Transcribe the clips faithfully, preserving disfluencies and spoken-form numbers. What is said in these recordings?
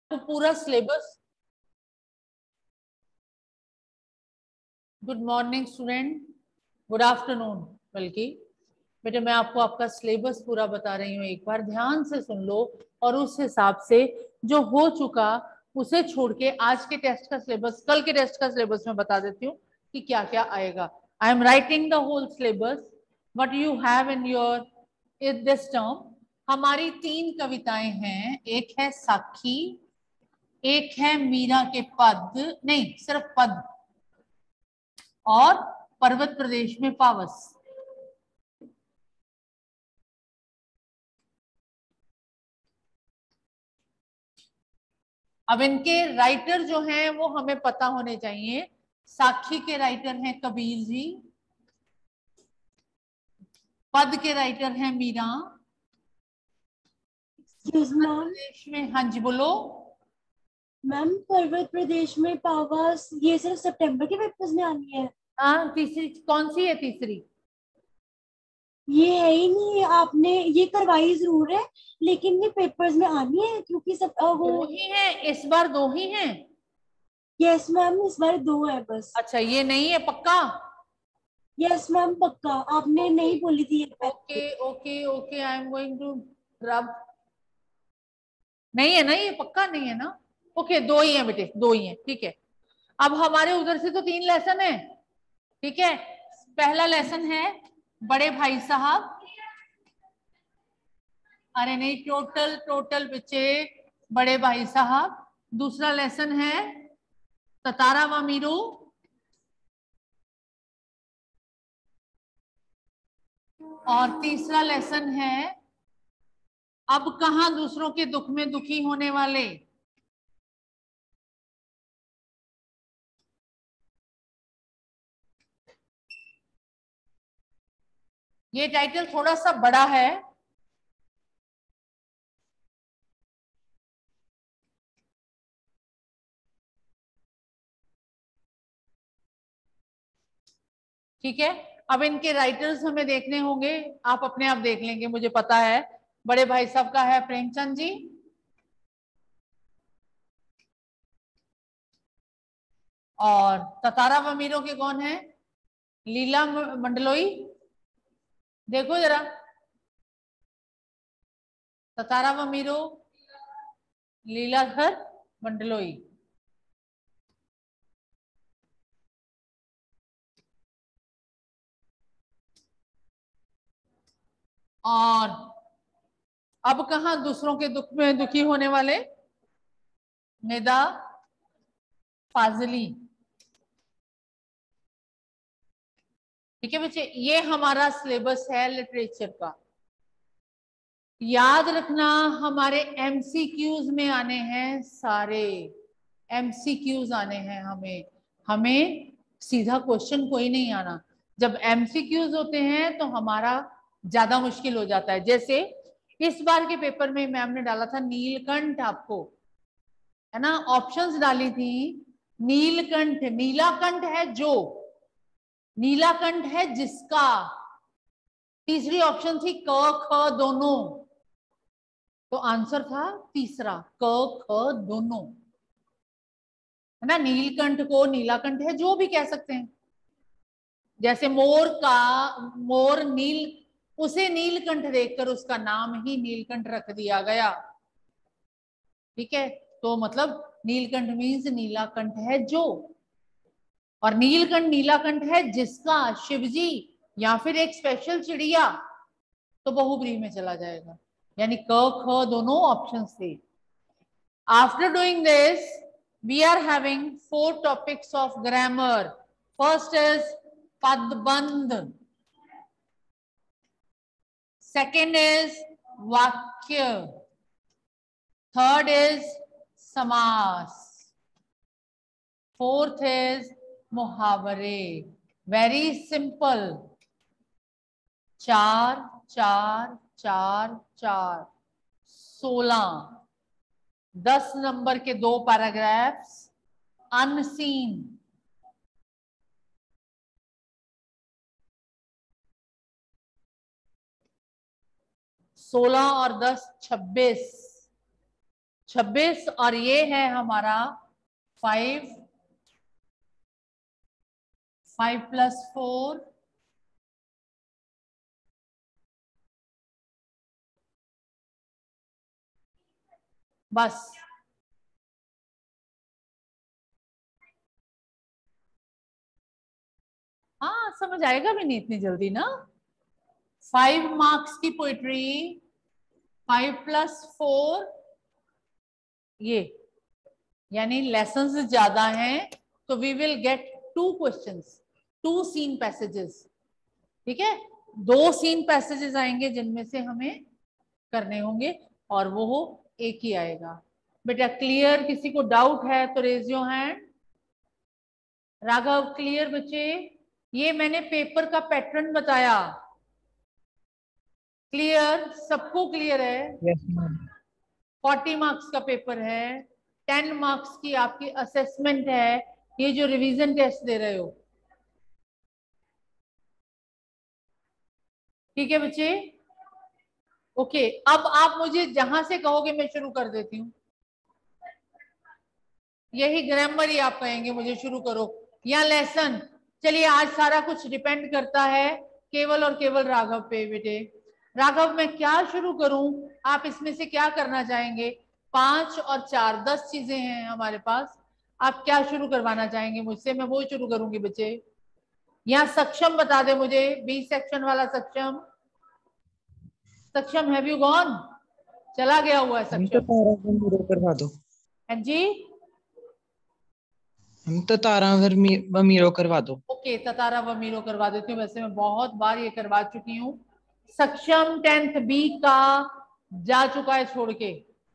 तो पूरा syllabus, good morning student, good afternoon, बल्कि बेटे मैं आपको आपका सिलेबस पूरा बता रही हूँ, एक बार ध्यान से सुन लो और उस हिसाब से जो हो चुका उसे छोड़ के आज के टेस्ट का सिलेबस, कल के टेस्ट का सिलेबस मैं बता देती हूँ कि क्या क्या आएगा। I am writing the whole syllabus what you have in your in this term. हमारी तीन कविताएं हैं, एक है साखी, एक है मीरा के पद, नहीं सिर्फ पद, और पर्वत प्रदेश में पावस। अब इनके राइटर जो हैं वो हमें पता होने चाहिए। साखी के राइटर हैं कबीर जी, पद के राइटर हैं मीरा, मैम प्रदेश में, हाँ जी बोलो। मैम पर्वत प्रदेश में पावस ये सिर्फ सितंबर के पेपर्स में आनी है? हाँ, तीसरी कौन सी है? तीसरी ये है ही नहीं, आपने ये करवाई जरूर है लेकिन ये पेपर्स में आनी है क्योंकि सब अ, दो वो। ही हैं इस बार, दो ही हैं। यस मैम, इस बार दो है बस। अच्छा ये नहीं है पक्का? यस मैम पक्का, आपने ओके नहीं बोली थी ये ओके पहले। Okay okay, I am going to rub. नहीं है ना, ये पक्का नहीं है ना? ओके दो ही है बेटे, दो ही है, ठीक है। अब हमारे उधर से तो तीन लेसन है, ठीक है। पहला लेसन है बड़े भाई साहब, अरे नहीं टोटल टोटल बच्चे बड़े भाई साहब। दूसरा लेसन है ततारा व मीरू, और तीसरा लेसन है अब कहां दूसरों के दुख में दुखी होने वाले। ये टाइटल थोड़ा सा बड़ा है, ठीक है। अब इनके राइटर्स हमें देखने होंगे, आप अपने आप देख लेंगे, मुझे पता है। बड़े भाई साहब का है प्रेमचंद जी, और ततारा वमीरों के कौन है? लीला मंडलोई। देखो जरा, ततारा वमीरो, लीलाधर मंडलोई। और अब कहां दूसरों के दुख में दुखी होने वाले, निदा फाजली। ठीक है बच्चे, ये हमारा सिलेबस है लिटरेचर का। याद रखना हमारे एमसीक्यूज में आने हैं सारे, एमसीक्यूज आने हैं हमें, हमें सीधा क्वेश्चन कोई नहीं आना। जब एमसीक्यूज होते हैं तो हमारा ज्यादा मुश्किल हो जाता है। जैसे इस बार के पेपर में मैम ने डाला था नीलकंठ, आपको है ना ऑप्शंस डाली थी। नीलकंठ, नीलाकंठ है जो, नीलाकंठ है जिसका। तीसरी ऑप्शन थी क ख दोनों, तो आंसर था तीसरा क ख दोनों, है ना। नीलकंठ को नीलाकंठ है जो भी कह सकते हैं। जैसे मोर का, मोर नील, उसे नीलकंठ देखकर उसका नाम ही नीलकंठ रख दिया गया, ठीक है। तो मतलब नीलकंठ मीन्स नीलाकंठ है जो, और नीलकंठ नीलाकंठ है जिसका, शिवजी या फिर एक स्पेशल चिड़िया, तो बहुब्रीहि में चला जाएगा। यानी क ख दोनों ऑप्शन थे। After doing this, we are having four topics of grammar. First is padband. Second is vakya. Third is samas. Fourth is muhavare. Very simple. चार चार चार चार, सोलह, दस नंबर के दो पैराग्राफ्स अनसीन, सोलह और दस छब्बीस, छब्बीस और ये है हमारा फाइव, फाइव प्लस फोर, बस। हाँ समझ आएगा भी नहीं इतनी जल्दी ना। फाइव मार्क्स की पोइट्री, फाइव प्लस फोर, ये यानी लेसन्स ज्यादा हैं तो we will get two questions, two seen passages. ठीक है, दो सीन पैसेजेस आएंगे जिनमें से हमें करने होंगे और वो हो एक ही आएगा। बेटा क्लियर? किसी को डाउट है तो raise your hand. Raghav clear बच्चे? ये मैंने पेपर का पैटर्न बताया, क्लियर? सबको क्लियर है? Yes ma'am. फोर्टी मार्क्स का पेपर है, टेन मार्क्स की आपकी असेसमेंट है, ये जो रिवीजन टेस्ट दे रहे हो। ठीक है बच्चे? ओके, अब आप मुझे जहां से कहोगे मैं शुरू कर देती हूँ। यही ग्रामर ही आप कहेंगे मुझे शुरू करो या लेसन। चलिए, आज सारा कुछ डिपेंड करता है केवल और केवल राघव पे। बेटे राघव मैं क्या शुरू करूं? आप इसमें से क्या करना चाहेंगे? पांच और चार, दस चीजें हैं हमारे पास। आप क्या शुरू करवाना चाहेंगे मुझसे? मैं वो शुरू करूंगी बच्चे। यहाँ सक्षम बता दे मुझे, बी सेक्शन वाला सक्षम। सक्षम हैव यू गॉन? चला गया हुआ है हम तो सक्षम। तारा व मीरो करवा दो। हाँ जी, हम तो तारा व मी- व मीरो करवा दो। ओके, ततारा व मीरो करवा देती हूँ। वैसे मैं बहुत बार ये करवा चुकी हूँ। सक्षम टेंथ बी का जा चुका है छोड़ के।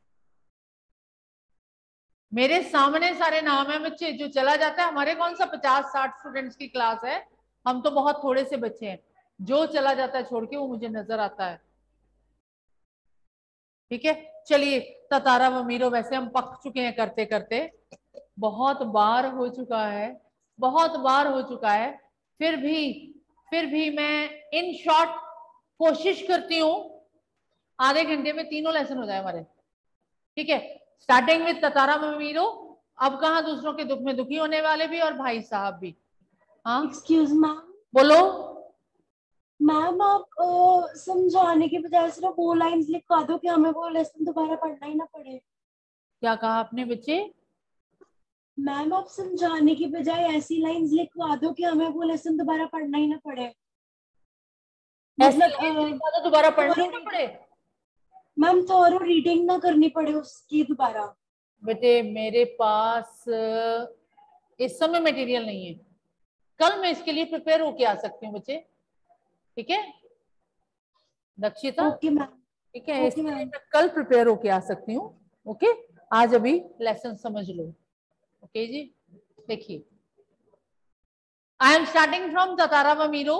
मेरे सामने सारे नाम है बच्चे, जो चला जाता है। हमारे कौन सा पचास साठ स्टूडेंट्स की क्लास है, हम तो बहुत थोड़े से बच्चे हैं। जो चला जाता है छोड़ के वो मुझे नजर आता है। ठीक है, चलिए ततारा व मीरो वैसे हम पक चुके हैं करते करते, बहुत बार हो चुका है, बहुत बार हो चुका है। फिर भी फिर भी मैं इन शॉर्ट कोशिश करती हूँ आधे घंटे में तीनों लेसन हो जाए हमारे। ठीक है, स्टार्टिंग विद ततारा व मीरो। अब कहाँ दूसरों के दुख में दुखी होने वाले भी और भाई साहब भी। हाँ एक्सक्यूज मैम। बोलो। मैम आप अ, समझाने की बजाय सिर्फ वो लाइंस लिखवा दो कि हमें वो लेसन दोबारा पढ़ना ही ना पड़े। क्या कहा आपने बच्चे? मैम आप समझाने की बजाय ऐसी लाइंस लिखवा दो कि हमें वो लेसन दोबारा पढ़ना ही ना पड़े। ऐसे मतलब तो दोबारा पढ़ना ही ना पड़े। मैम थोरो रीडिंग ना करनी पड़े उसकी दोबारा। बेटे मेरे पास इस समय मटेरियल नहीं है, कल मैं इसके लिए प्रिपेयर होके आ सकती हूँ बच्चे। ठीक है दक्षिता? Okay ma'am. ठीक है, ओके इसके लिए मैम। मैं कल प्रिपेयर होके आ सकती हूँ। ओके, आज अभी लेसन समझ लो। ओके जी, देखिए I am starting from Tatara Vamiro.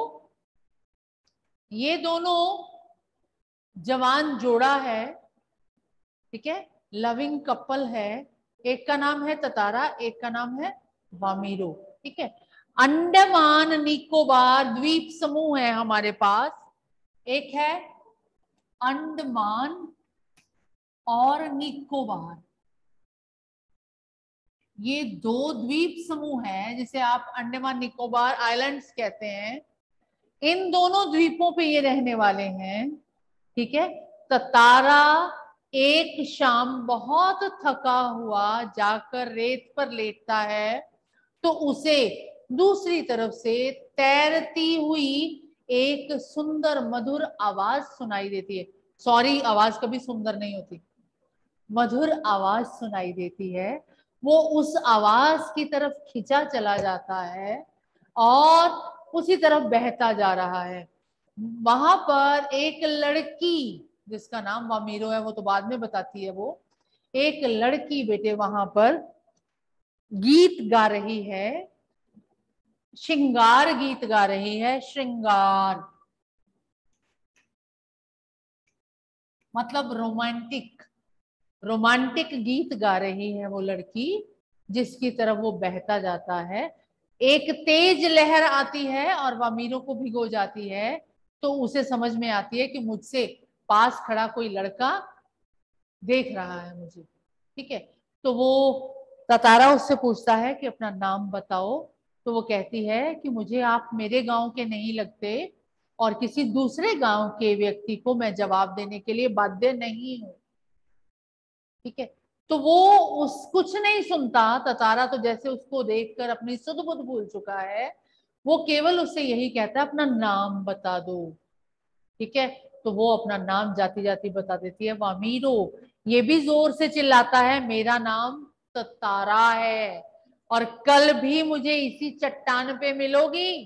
ये दोनों जवान जोड़ा है, ठीक है, लविंग कपल है। एक का नाम है ततारा, एक का नाम है वामीरो। ठीक है, अंडमान निकोबार द्वीप समूह है हमारे पास। एक है अंडमान और निकोबार, ये दो द्वीप समूह हैं जिसे आप अंडमान निकोबार आइलैंड्स कहते हैं। इन दोनों द्वीपों पे ये रहने वाले हैं। ठीक है, ततारा एक शाम बहुत थका हुआ जाकर रेत पर लेटता है तो उसे दूसरी तरफ से तैरती हुई एक सुंदर मधुर आवाज सुनाई देती है। सॉरी, आवाज कभी सुंदर नहीं होती, मधुर आवाज सुनाई देती है। वो उस आवाज की तरफ खिंचा चला जाता है और उसी तरफ बहता जा रहा है। वहां पर एक लड़की जिसका नाम वामीरो है, वो तो बाद में बताती है, वो एक लड़की बेटे वहां पर गीत गा रही है, श्रृंगार गीत गा रही है। श्रृंगार मतलब रोमांटिक, रोमांटिक गीत गा रही है वो लड़की, जिसकी तरफ वो बहता जाता है। एक तेज लहर आती है और वामीरो को भिगो जाती है, तो उसे समझ में आती है कि मुझसे पास खड़ा कोई लड़का देख रहा है मुझे। ठीक है। तो वो ततारा उससे पूछता है कि अपना नाम बताओ, तो वो कहती है कि मुझे आप मेरे गांव के नहीं लगते और किसी दूसरे गांव के व्यक्ति को मैं जवाब देने के लिए बाध्य नहीं हूं। ठीक है। तो वो उस कुछ नहीं सुनता, ततारा तो जैसे उसको देखकर अपनी सुध बुध भूल चुका है, वो केवल उससे यही कहता है अपना नाम बता दो। ठीक है। तो वो अपना नाम जाती जाती बता देती है, वामीरो। ये भी जोर से चिल्लाता है, मेरा नाम ततारा है और कल भी मुझे इसी चट्टान पे मिलोगी।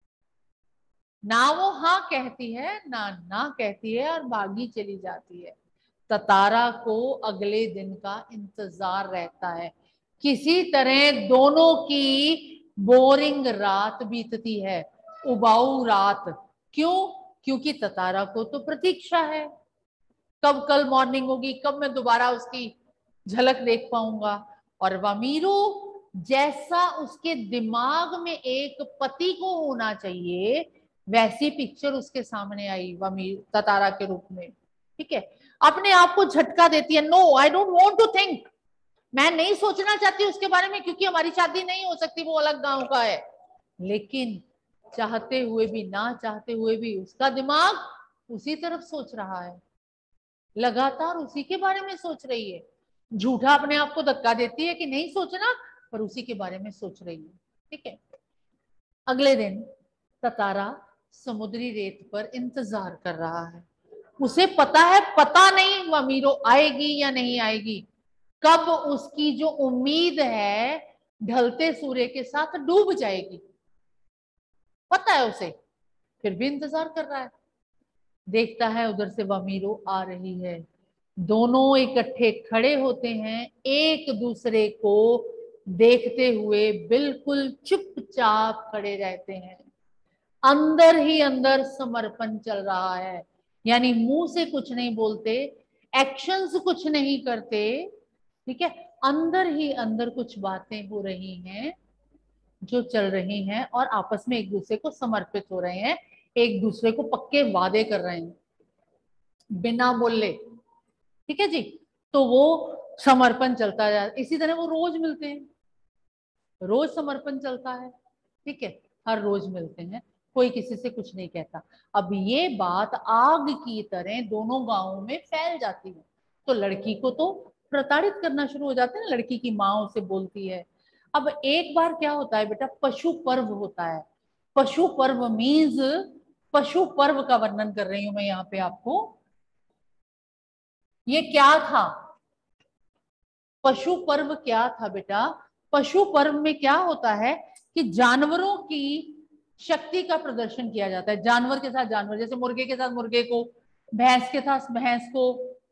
ना वो हाँ कहती है ना ना कहती है और भागी चली जाती है। ततारा को अगले दिन का इंतजार रहता है। किसी तरह दोनों की बोरिंग रात बीतती है, उबाऊ रात। क्यों? क्योंकि ततारा को तो प्रतीक्षा है, कब कल मॉर्निंग होगी, कब मैं दोबारा उसकी झलक देख पाऊंगा। और वामीरो, जैसा उसके दिमाग में एक पति को होना चाहिए, वैसी पिक्चर उसके सामने आई वमीर ततारा के रूप में। ठीक है। अपने आप को झटका देती है, no I don't want to think, मैं नहीं सोचना चाहती उसके बारे में, क्योंकि हमारी शादी नहीं हो सकती, वो अलग गांव का है। लेकिन चाहते हुए भी ना चाहते हुए भी उसका दिमाग उसी तरफ सोच रहा है, लगातार उसी के बारे में सोच रही है। झूठा अपने आप को धक्का देती है कि नहीं सोचना, पर उसी के बारे में सोच रही है। ठीक है। अगले दिन ततारा समुद्री रेत पर इंतजार कर रहा है। उसे पता है, पता नहीं वमीरो आएगी या नहीं आएगी, कब उसकी जो उम्मीद है ढलते सूर्य के साथ डूब जाएगी, पता है उसे, फिर भी इंतजार कर रहा है। देखता है उधर से वमीरो आ रही है, दोनों इकट्ठे खड़े होते हैं, एक दूसरे को देखते हुए बिल्कुल चुपचाप खड़े रहते हैं। अंदर ही अंदर समर्पण चल रहा है, यानी मुंह से कुछ नहीं बोलते, एक्शंस कुछ नहीं करते। ठीक है। अंदर ही अंदर कुछ बातें हो रही हैं जो चल रही हैं और आपस में एक दूसरे को समर्पित हो रहे हैं, एक दूसरे को पक्के वादे कर रहे हैं बिना बोले। ठीक है जी। तो वो समर्पण चलता है, इसी तरह वो रोज मिलते हैं, रोज समर्पण चलता है। ठीक है। हर रोज मिलते हैं, कोई किसी से कुछ नहीं कहता। अब ये बात आग की तरह दोनों गांवों में फैल जाती है, तो लड़की को तो प्रताड़ित करना शुरू हो जाते हैं। लड़की की माँ उसे बोलती है। अब एक बार क्या होता है बेटा, पशु पर्व होता है। पशु पर्व मीन्स, पशु पर्व का वर्णन कर रही हूं मैं यहाँ पे आपको। ये क्या था, पशु पर्व क्या था बेटा? पशु पर्व में क्या होता है कि जानवरों की शक्ति का प्रदर्शन किया जाता है, जानवर के साथ जानवर, जैसे मुर्गे के साथ मुर्गे को, भैंस के साथ भैंस को।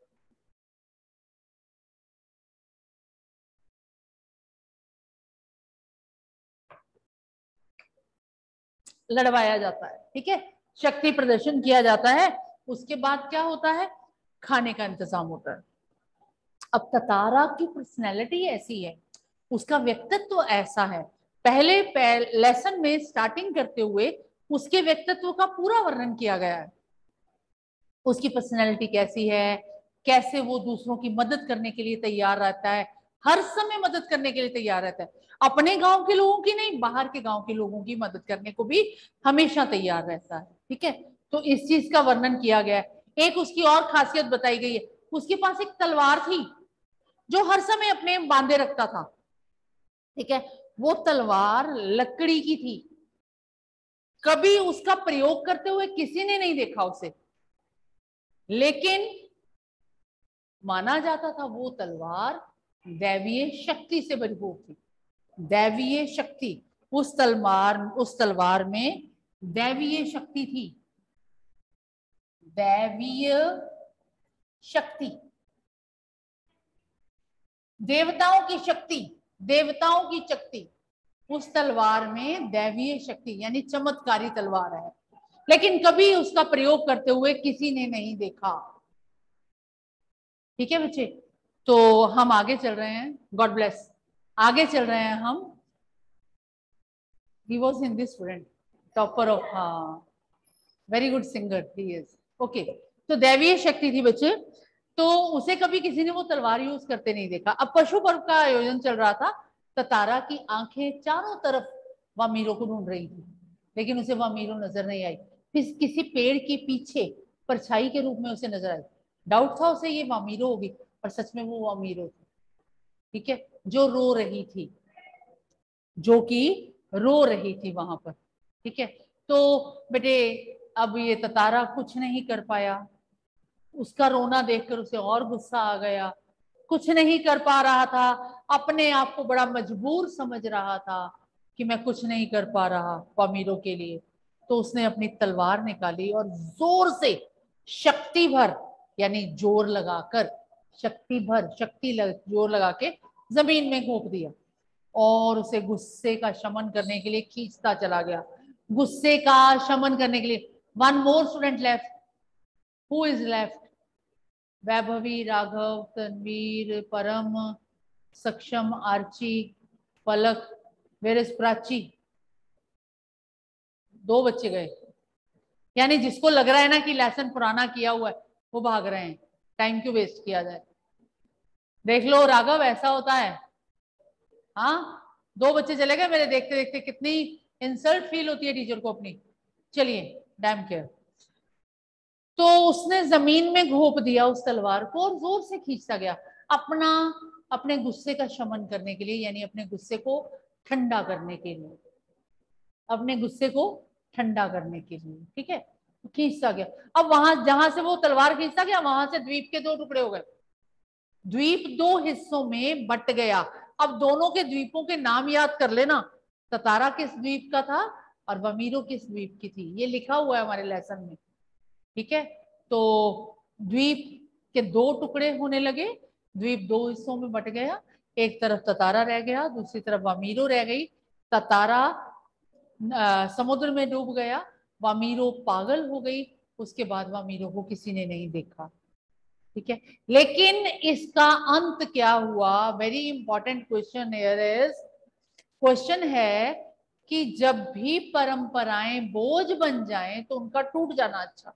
लड़वाया जाता है। ठीक है। शक्ति प्रदर्शन किया जाता है। उसके बाद क्या होता है, खाने का इंतजाम होता है। अब ततारा की पर्सनैलिटी ऐसी है, उसका व्यक्तित्व तो ऐसा है, पहले लेसन में स्टार्टिंग करते हुए उसके व्यक्तित्व का पूरा वर्णन किया गया है। उसकी पर्सनैलिटी कैसी है, कैसे वो दूसरों की मदद करने के लिए तैयार रहता है, हर समय मदद करने के लिए तैयार रहता है, अपने गांव के लोगों की नहीं, बाहर के गांव के लोगों की मदद करने को भी हमेशा तैयार रहता है। ठीक है। तो इस चीज का वर्णन किया गया है। एक उसकी और खासियत बताई गई है, उसके पास एक तलवार थी जो हर समय अपने बांधे रखता था। ठीक है। वो तलवार लकड़ी की थी, कभी उसका प्रयोग करते हुए किसी ने नहीं देखा उसे, लेकिन माना जाता था वो तलवार दैवीय शक्ति से भरपूर थी। दैवीय शक्ति, उस तलवार उस तलवार में दैवीय शक्ति थी, दैवीय शक्ति, देवताओं की शक्ति, देवताओं की शक्ति उस तलवार में, दैवीय शक्ति यानी चमत्कारी तलवार है, लेकिन कभी उसका प्रयोग करते हुए किसी ने नहीं देखा। ठीक है बच्चे। तो हम आगे चल रहे हैं, गॉड ब्लेस। आगे चल रहे हैं हम। He was Hindi student, topper of, हाँ, very good singer he is. Okay. तो दैवीय शक्ति थी बच्चे, तो उसे कभी किसी ने वो तलवार यूज करते नहीं देखा। अब पशु पर्व का आयोजन चल रहा था, ततारा की आंखें चारों तरफ वामीरो को ढूंढ रही थी, लेकिन उसे वामीरो नजर नहीं आई। फिर किसी पेड़ के पीछे परछाई के रूप में उसे नजर आई। डाउट था उसे ये वामीरो होगी, पर सच में वो वामीरो थी, ठीक है, जो रो रही थी, जो कि रो रही थी वहां पर, ठीक है। तो बेटे अब ये ततारा कुछ नहीं कर पाया, उसका रोना देखकर उसे और गुस्सा आ गया, कुछ नहीं कर पा रहा था, अपने आप को बड़ा मजबूर समझ रहा था कि मैं कुछ नहीं कर पा रहा वामीरो के लिए। तो उसने अपनी तलवार निकाली और जोर से शक्ति भर, यानी जोर लगाकर, शक्ति भर शक्ति लग, जोर लगा के जमीन में घोंप दिया और उसे गुस्से का शमन करने के लिए खींचता चला गया। गुस्से का शमन करने के लिए one more student left. Who is left? Vaibhavi, Raghav, Tanveer, Param, Saksham, Archi, Palak, where is Prachi? दो बच्चे गए, यानी जिसको लग रहा है ना कि लेसन पुराना किया हुआ है वो भाग रहे हैं, टाइम क्यों वेस्ट किया जाए। देख लो राघव, ऐसा होता है। हाँ, दो बच्चे चले गए मेरे, देखते देखते कितनी इंसल्ट फील होती है टीचर को अपनी। चलिए, डैम केयर। तो उसने जमीन में घोंप दिया उस तलवार को और जोर से खींचता गया, अपना अपने गुस्से का शमन करने के लिए, यानी अपने गुस्से को ठंडा करने के लिए, अपने गुस्से को ठंडा करने के लिए, ठीक है, खींचता गया। अब वहां जहां से वो तलवार खींचता गया, वहां से द्वीप के दो टुकड़े हो गए, द्वीप दो हिस्सों में बट गया। अब दोनों के द्वीपों के नाम याद कर लेना, ततारा किस द्वीप का था और वामीरो किस द्वीप की थी, ये लिखा हुआ है हमारे लेसन में, ठीक है। तो द्वीप के दो टुकड़े होने लगे, द्वीप दो हिस्सों में बट गया, एक तरफ ततारा रह गया, दूसरी तरफ वामीरो रह गई। ततारा आ, समुद्र में डूब गया, वामीरो पागल हो गई, उसके बाद वामीरो को किसी ने नहीं देखा, ठीक है। लेकिन इसका अंत क्या हुआ? Very important question here is, question है कि जब भी परंपराएं बोझ बन जाएं तो उनका टूट जाना अच्छा।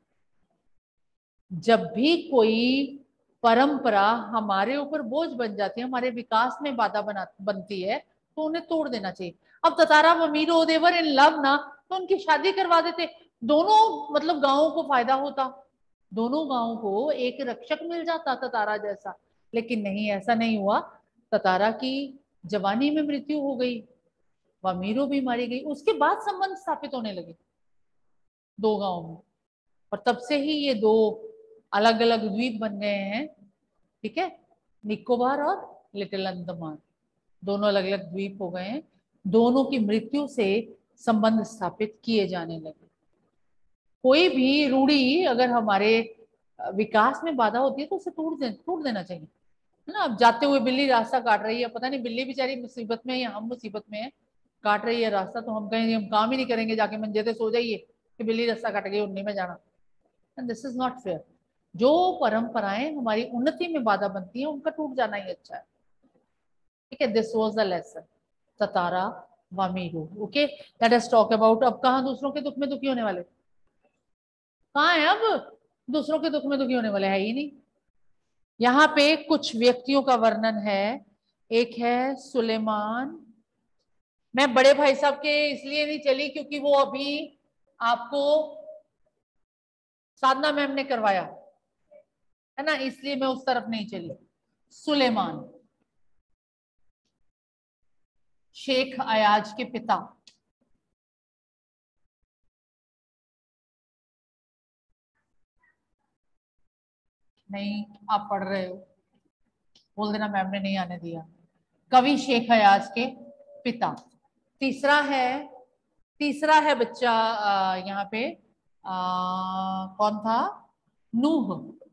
जब भी कोई परंपरा हमारे ऊपर बोझ बन जाती है, हमारे विकास में बाधा बना बनती है, तो उन्हें तोड़ देना चाहिए। अब ततारा वमीरो देवर इन लव ना, तो उनकी शादी करवा देते, दोनों मतलब गांवों को फायदा होता, दोनों गांवों को एक रक्षक मिल जाता ततारा जैसा। लेकिन नहीं, ऐसा नहीं हुआ। ततारा की जवानी में मृत्यु हो गई, वमीरो भी मारी गई, उसके बाद संबंध स्थापित होने लगे दो गांवों में, और तब से ही ये दो अलग अलग द्वीप बन गए हैं, ठीक है, निकोबार और लिटिल अंडमान, दोनों अलग अलग द्वीप हो गए हैं। दोनों की मृत्यु से संबंध स्थापित किए जाने लगे। कोई भी रूढ़ी अगर हमारे विकास में बाधा होती है तो उसे तोड़ दे तोड़ देना चाहिए, है ना। अब जाते हुए बिल्ली रास्ता काट रही है, पता नहीं बिल्ली बेचारी मुसीबत में है या हम मुसीबत में है, काट रही है रास्ता, तो हम कहेंगे हम काम ही नहीं करेंगे, जाके मंजे पे सो जाइए कि बिल्ली रास्ता काट गई, उन्हीं में जाना। This is not fair. जो परंपराएं हमारी उन्नति में बाधा बनती हैं उनका टूट जाना ही अच्छा है, ठीक है। This was the lesson, Tatara Vamiro, okay. Let us talk about, अब कहां दूसरों के दुख में दुखी होने वाले, कहां है अब दूसरों के दुख में दुखी होने वाले, है ही नहीं। यहाँ पे कुछ व्यक्तियों का वर्णन है। एक है सुलेमान, मैं बड़े भाई साहब के इसलिए नहीं चली क्योंकि वो अभी आपको साधना मैम ने करवाया है ना, इसलिए मैं उस तरफ नहीं चली। सुलेमान शेख अयाज के पिता, नहीं आप पढ़ रहे हो, बोल देना मैम ने नहीं आने दिया। कवि शेख अयाज के पिता। तीसरा है तीसरा है बच्चा यहाँ पे आ, कौन था? नूह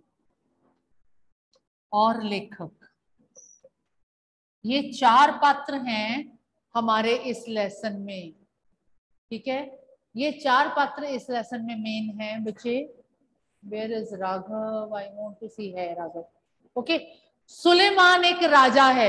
और लेखक। ये चार पात्र हैं हमारे इस लेसन में, ठीक है। ये चार पात्र इस लेसन में मेन हैं बच्चे। Where is Raghav? I want to see है राघव, ओके। सुलेमान एक राजा है,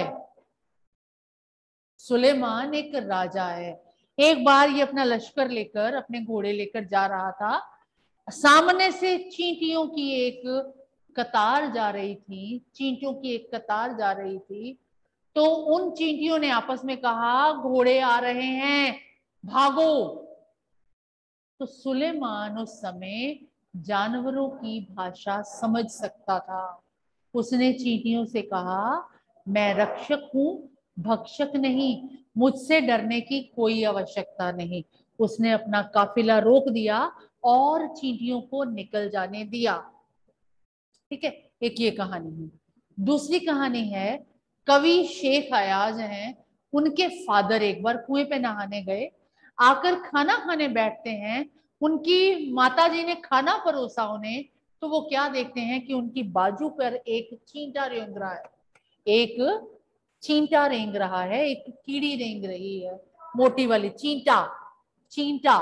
सुलेमान एक राजा है। एक बार ये अपना लश्कर लेकर, अपने घोड़े लेकर जा रहा था, सामने से चींटियों की एक कतार जा रही थी, चींटियों की एक कतार जा रही थी, तो उन चींटियों ने आपस में कहा घोड़े आ रहे हैं, भागो। तो सुलेमान उस समय जानवरों की भाषा समझ सकता था। उसने चींटियों से कहा मैं रक्षक हूं, भक्षक नहीं, मुझसे डरने की कोई आवश्यकता नहीं। उसने अपना काफिला रोक दिया और चींटियों को निकल जाने दिया। ठीक है, एक ये कहानी है। दूसरी कहानी है, कवि शेख अयाज हैं, उनके फादर एक बार कुएं पे नहाने गए, आकर खाना खाने बैठते हैं, उनकी माताजी ने खाना परोसा उन्हें, तो वो क्या देखते हैं कि उनकी बाजू पर एक चींटा रेंग रहा है, एक चींटा रेंग रहा है, एक कीड़ी रेंग रही है, मोटी वाली चींटा, चींटा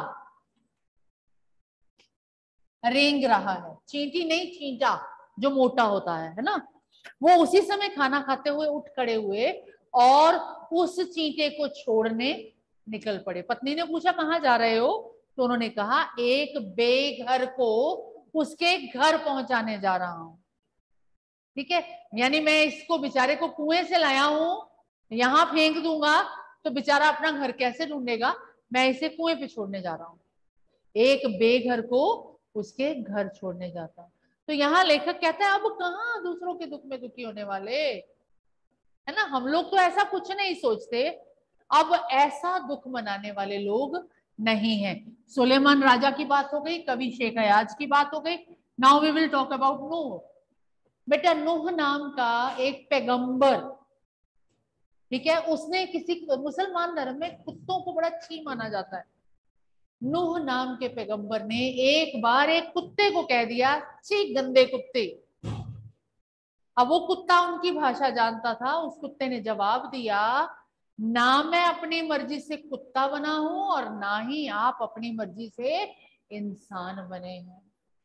रेंग रहा है, चींटी नहीं चींटा जो मोटा होता है है ना। वो उसी समय खाना खाते हुए उठ खड़े हुए और उस चींटे को छोड़ने निकल पड़े। पत्नी ने पूछा कहाँ जा रहे हो, तो उन्होंने कहा एक बेघर को उसके घर पहुंचाने जा रहा हूं। ठीक है, यानी मैं इसको बेचारे को कुएं से लाया हूं, यहां फेंक दूंगा तो बेचारा अपना घर कैसे ढूंढेगा, मैं इसे कुएं पे छोड़ने जा रहा हूं। एक बेघर को उसके घर छोड़ने जाता। तो यहाँ लेखक कहता है अब कहाँ दूसरों के दुख में दुखी होने वाले, है ना, हम लोग तो ऐसा कुछ नहीं सोचते, अब ऐसा दुख मनाने वाले लोग नहीं है। सुलेमान राजा की बात हो गई, कवि शेख अयाज की बात हो गई। Now we will talk about Nuh. बेटा नूह नाम का एक पैगंबर, ठीक है, उसने किसी मुसलमान धर्म में कुत्तों को बड़ा छी माना जाता है। नूह नाम के पैगंबर ने एक बार एक कुत्ते को कह दिया छी गंदे कुत्ते। अब वो कुत्ता उनकी भाषा जानता था, उस कुत्ते ने जवाब दिया ना मैं अपनी मर्जी से कुत्ता बना हूं और ना ही आप अपनी मर्जी से इंसान बने हैं।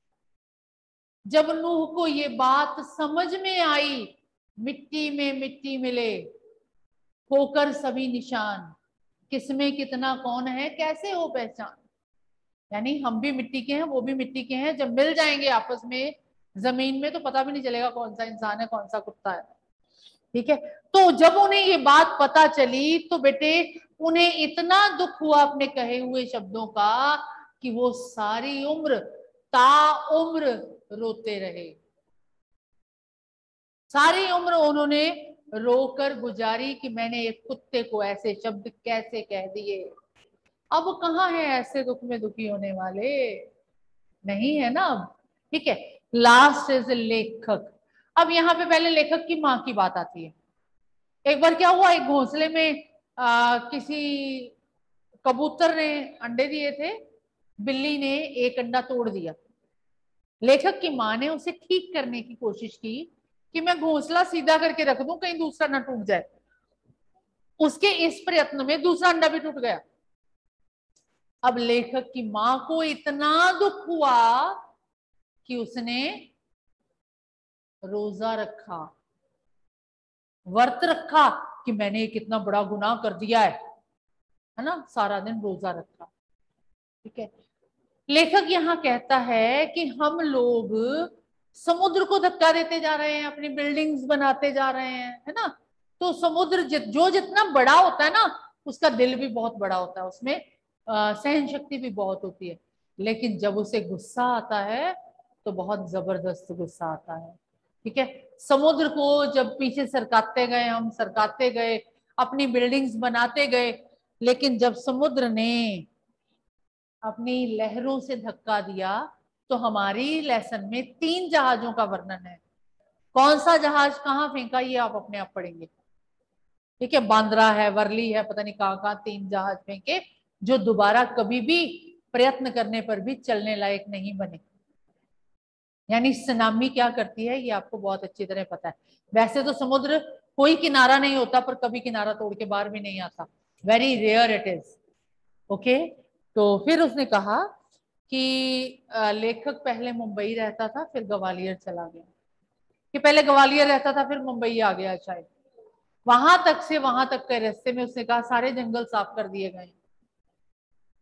जब नूह को ये बात समझ में आई, मिट्टी में मिट्टी मिले होकर सभी निशान, किसमें कितना कौन है कैसे हो पहचान। यानी हम भी मिट्टी के हैं, वो भी मिट्टी के हैं, जब मिल जाएंगे आपस में जमीन में तो पता भी नहीं चलेगा कौन सा इंसान है कौन सा कुत्ता है। ठीक है, तो जब उन्हें ये बात पता चली तो बेटे उन्हें इतना दुख हुआ अपने कहे हुए शब्दों का कि वो सारी उम्र ताउम्र रोते रहे, सारी उम्र उन्होंने रोकर गुजारी कि मैंने एक कुत्ते को ऐसे शब्द कैसे कह दिए। अब कहाँ है ऐसे दुख में दुखी होने वाले, नहीं है ना अब। ठीक है, लास्ट इज लेखक। अब यहाँ पे पहले लेखक की माँ की बात आती है। एक बार क्या हुआ, एक घोंसले में आ, किसी कबूतर ने अंडे दिए थे, बिल्ली ने एक अंडा तोड़ दिया। लेखक की माँ ने उसे ठीक करने की कोशिश की कि मैं घोंसला सीधा करके रख दूं कहीं दूसरा ना टूट जाए। उसके इस प्रयत्न में दूसरा अंडा भी टूट गया। अब लेखक की मां को इतना दुख हुआ कि उसने रोजा रखा, व्रत रखा कि मैंने कितना बड़ा गुनाह कर दिया है है ना, सारा दिन रोजा रखा। ठीक है, लेखक यहाँ कहता है कि हम लोग समुद्र को धक्का देते जा रहे हैं, अपनी बिल्डिंग्स बनाते जा रहे हैं, है ना। तो समुद्र जित, जो जितना बड़ा होता है ना उसका दिल भी बहुत बड़ा होता है, उसमें सहन शक्ति भी बहुत होती है, लेकिन जब उसे गुस्सा आता है तो बहुत जबरदस्त गुस्सा आता है। ठीक है, समुद्र को जब पीछे सरकाते गए, हम सरकाते गए, अपनी बिल्डिंग्स बनाते गए, लेकिन जब समुद्र ने अपनी लहरों से धक्का दिया तो हमारी लेसन में तीन जहाजों का वर्णन है। कौन सा जहाज कहाँ फेंका ये आप अपने आप पढ़ेंगे। ठीक है, बांद्रा है, वर्ली है, पता नहीं कहाँ कहाँ तीन जहाज फेंके जो दोबारा कभी भी प्रयत्न करने पर भी चलने लायक नहीं बने। यानी सुनामी क्या करती है ये आपको बहुत अच्छी तरह पता है। वैसे तो समुद्र कोई किनारा नहीं होता पर कभी किनारा तोड़ के बाहर भी नहीं आता, very rare it is. Okay, तो फिर उसने कहा कि लेखक पहले मुंबई रहता था फिर ग्वालियर चला गया, कि पहले ग्वालियर रहता था फिर मुंबई आ गया शायद। वहां तक से वहां तक के रास्ते में उसने कहा सारे जंगल साफ कर दिए गए।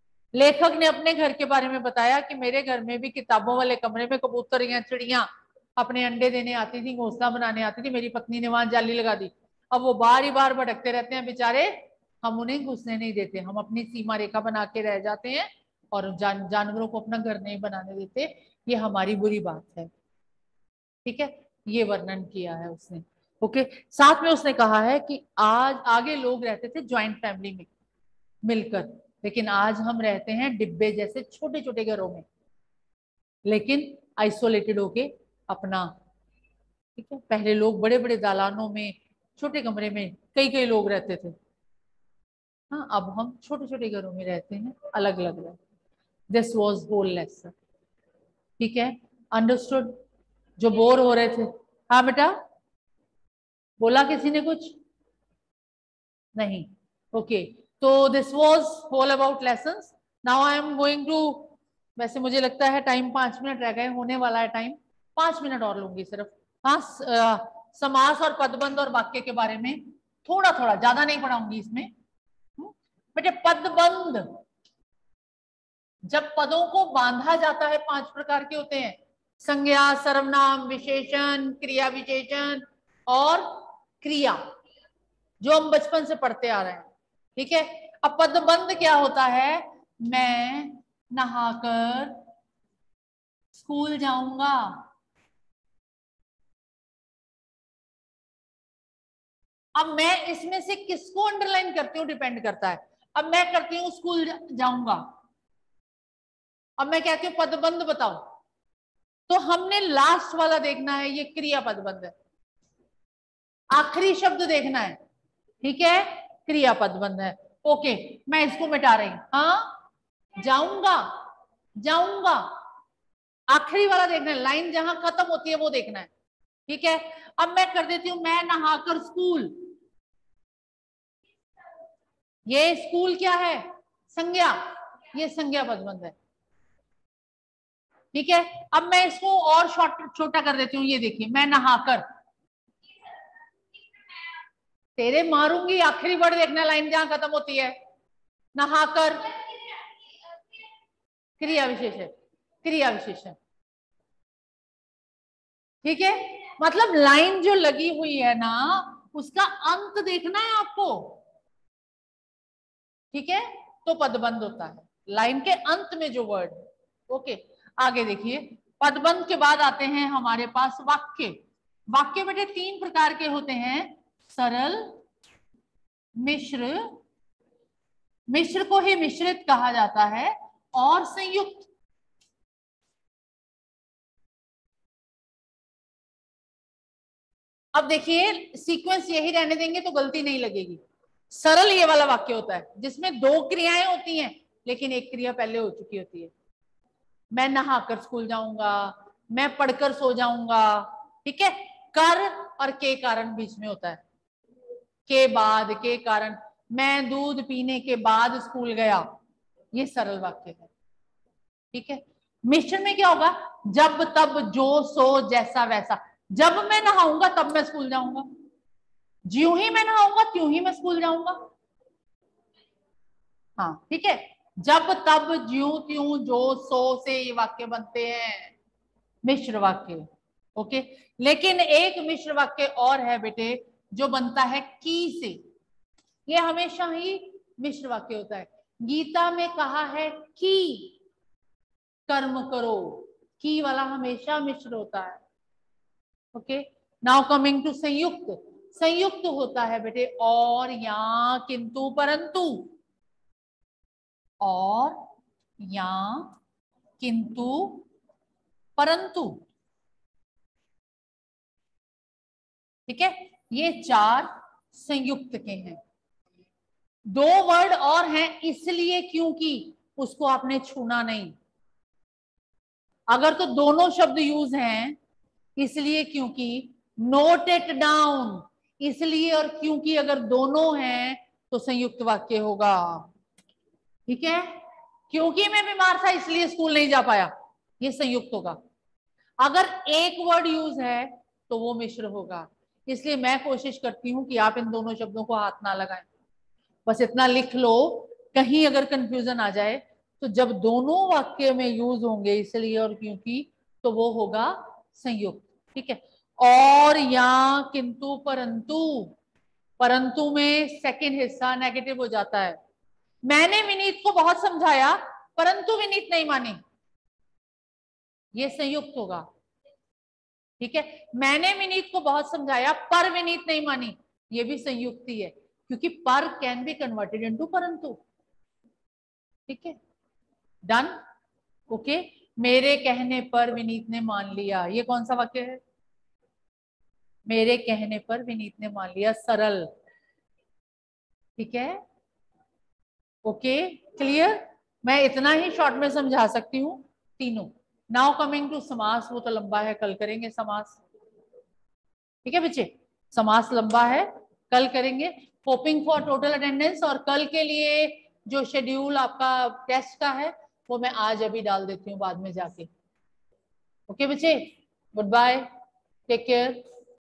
लेखक ने अपने घर के बारे में बताया कि मेरे घर में भी किताबों वाले कमरे में कबूतर या चिड़िया अपने अंडे देने आती थी, घोंसला बनाने आती थी, मेरी पत्नी ने वहां जाली लगा दी। अब वो बार ही बार भटकते रहते हैं बेचारे, हम उन्हें घुसने नहीं देते, हम अपनी सीमा रेखा बना के रह जाते हैं और जान जानवरों को अपना घर नहीं बनाने देते। ये हमारी बुरी बात है। ठीक है, ये वर्णन किया है उसने। ओके, साथ में उसने कहा है कि आज आगे लोग रहते थे ज्वाइंट फैमिली में मिलकर, लेकिन आज हम रहते हैं डिब्बे जैसे छोटे छोटे घरों में, लेकिन आइसोलेटेड होके अपना। ठीक है, पहले लोग बड़े बड़े दालानों में छोटे कमरे में कई कई लोग रहते थे। हाँ, अब हम छोटे छोटे घरों में रहते हैं, अलग अलग रहते। This was whole lesson. ठीक है, अंडरस्टूड। जो बोर हो रहे थे, हाँ बेटा, बोला किसी ने कुछ नहीं? ओके, तो this was whole about lessons. Now I am going to, वैसे मुझे लगता है टाइम पांच मिनट रह गए, होने वाला है टाइम, पांच मिनट और लूंगी सिर्फ। हाँ, समास और पदबंध और वाक्य के बारे में थोड़ा थोड़ा, ज्यादा नहीं पढ़ाऊंगी इसमें। बेटे पदबंध, जब पदों को बांधा जाता है, पांच प्रकार के होते हैं, संज्ञा, सर्वनाम, विशेषण, क्रिया विशेषण और क्रिया, जो हम बचपन से पढ़ते आ रहे हैं। ठीक है, अब पदबंध क्या होता है? मैं नहाकर स्कूल जाऊंगा। अब मैं इसमें से किसको अंडरलाइन करती हूँ डिपेंड करता है। अब मैं करती हूँ स्कूल जाऊंगा, अब मैं कहती हूँ पदबंध बताओ, तो हमने लास्ट वाला देखना है, ये क्रिया पदबंध है। आखिरी शब्द देखना है, ठीक है, क्रिया पदबंध है। ओके, मैं इसको मिटा रही हूं। हाँ, जाऊंगा, जाऊंगा, आखिरी वाला देखना है, लाइन जहां खत्म होती है वो देखना है। ठीक है, अब मैं कर देती हूं मैं नहाकर स्कूल। ये स्कूल क्या है? संज्ञा, ये संज्ञा पदबंध है। ठीक है, अब मैं इसको और शॉर्ट छोटा कर देती हूँ, ये देखिए, मैं नहाकर, तेरे मारूंगी, आखिरी वर्ड देखना, लाइन जहां खत्म होती है, नहाकर क्रिया विशेषण, क्रिया विशेषण। ठीक है, मतलब लाइन जो लगी हुई है ना, उसका अंत देखना है आपको। ठीक है, तो पदबंध होता है लाइन के अंत में जो वर्ड। ओके, आगे देखिए, पदबंध के बाद आते हैं हमारे पास वाक्य। वाक्य बेटे तीन प्रकार के होते हैं, सरल, मिश्र, मिश्र को ही मिश्रित कहा जाता है, और संयुक्त। अब देखिए, सीक्वेंस यही रहने देंगे तो गलती नहीं लगेगी। सरल ये वाला वाक्य होता है जिसमें दो क्रियाएं होती हैं, लेकिन एक क्रिया पहले हो चुकी होती है। मैं नहाकर स्कूल जाऊंगा, मैं पढ़कर सो जाऊंगा। ठीक है, कर और के कारण बीच में होता है, के बाद, के कारण, मैं दूध पीने के बाद स्कूल गया, ये सरल वाक्य है। ठीक है, मिश्रण में क्या होगा? जब, तब, जो, सो, जैसा, वैसा। जब मैं नहाऊंगा तब मैं स्कूल जाऊंगा, ज्यों ही मैं नहाऊंगा त्यों ही मैं स्कूल जाऊंगा। हाँ, ठीक है, जब, तब, ज्यों, त्यों, जो, सो से ये वाक्य बनते हैं मिश्र वाक्य। ओके, लेकिन एक मिश्र वाक्य और है बेटे, जो बनता है की से। ये हमेशा ही मिश्र वाक्य होता है। गीता में कहा है कि कर्म करो, की वाला हमेशा मिश्र होता है। ओके, नाउ कमिंग टू संयुक्त। संयुक्त होता है बेटे और, या, किंतु, परंतु, और, या, किंतु, परंतु। ठीक है, ये चार संयुक्त के हैं। दो वर्ड और हैं, इसलिए क्योंकि उसको आपने छूना नहीं। अगर तो दोनों शब्द यूज हैं, इसलिए क्योंकि, नोट इट डाउन, इसलिए और क्योंकि अगर दोनों हैं तो संयुक्त वाक्य होगा। ठीक है, क्योंकि मैं बीमार था इसलिए स्कूल नहीं जा पाया, ये संयुक्त होगा। अगर एक वर्ड यूज है तो वो मिश्र होगा। इसलिए मैं कोशिश करती हूं कि आप इन दोनों शब्दों को हाथ ना लगाएं, बस इतना लिख लो, कहीं अगर कंफ्यूजन आ जाए तो जब दोनों वाक्य में यूज होंगे इसलिए और क्योंकि, तो वो होगा संयुक्त। ठीक है, और या किंतु परंतु, परंतु में सेकंड हिस्सा नेगेटिव हो जाता है। मैंने विनीत को बहुत समझाया परंतु विनीत नहीं मानी, ये संयुक्त होगा। ठीक है, मैंने विनीत को बहुत समझाया पर विनीत नहीं मानी, ये भी संयुक्ति है, क्योंकि पर कैन बी कन्वर्टेड इनटू परंतु। ठीक है, डन। ओके, मेरे कहने पर विनीत ने मान लिया, ये कौन सा वाक्य है? मेरे कहने पर विनीत ने मान लिया, सरल। ठीक है, ओके, क्लियर। मैं इतना ही शॉर्ट में समझा सकती हूँ तीनों। नाउ कमिंग टू समास, वो तो लंबा है, कल करेंगे समास। ठीक है बच्चे, समास लंबा है, कल करेंगे। होपिंग फॉर टोटल अटेंडेंस, और कल के लिए जो शेड्यूल आपका टेस्ट का है वो मैं आज अभी डाल देती हूँ बाद में जाके। ओके बच्चे, गुड बाय, टेक केयर।